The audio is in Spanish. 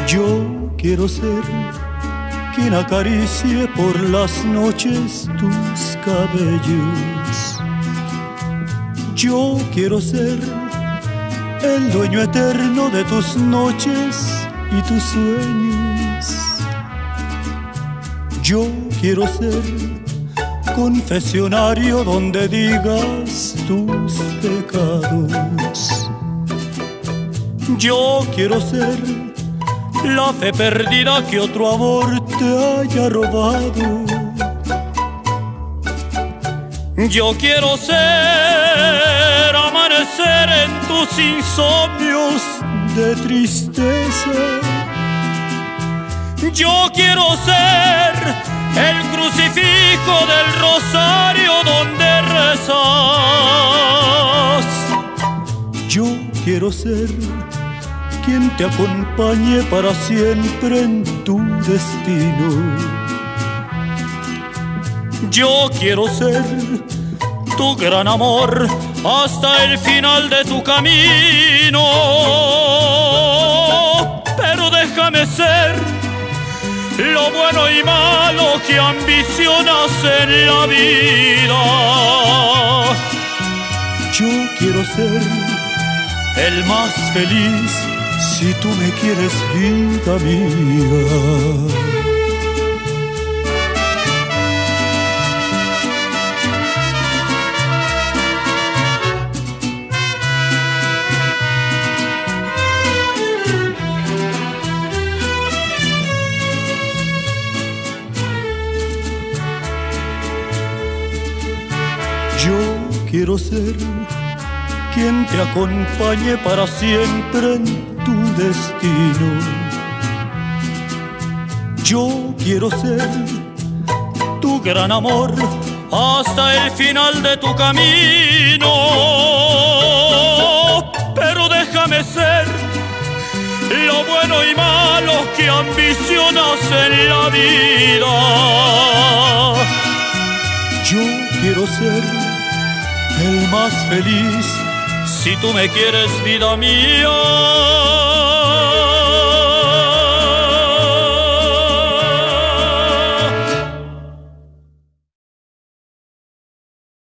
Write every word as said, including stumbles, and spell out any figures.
Yo quiero ser quien acaricie por las noches tus cabellos. Yo quiero ser el dueño eterno de tus noches y tus sueños. Yo quiero ser confesionario donde digas tus pecados. Yo quiero ser la fe perdida que otro amor te haya robado. Yo quiero ser amanecer en tus insomnios de tristeza. Yo quiero ser el crucifijo del rosario donde rezas. Yo quiero ser quien te acompañe para siempre en tu destino. Yo quiero ser tu gran amor hasta el final de tu camino. Pero déjame ser lo bueno y malo que ambicionas en la vida. Yo quiero ser el más feliz si tú me quieres, vida mía. Yo quiero ser quien te acompañe para siempre en tu destino. Yo quiero ser tu gran amor hasta el final de tu camino. Pero déjame ser lo bueno y malo que ambicionas en la vida. Yo quiero ser el más feliz si tú me quieres, vida mía.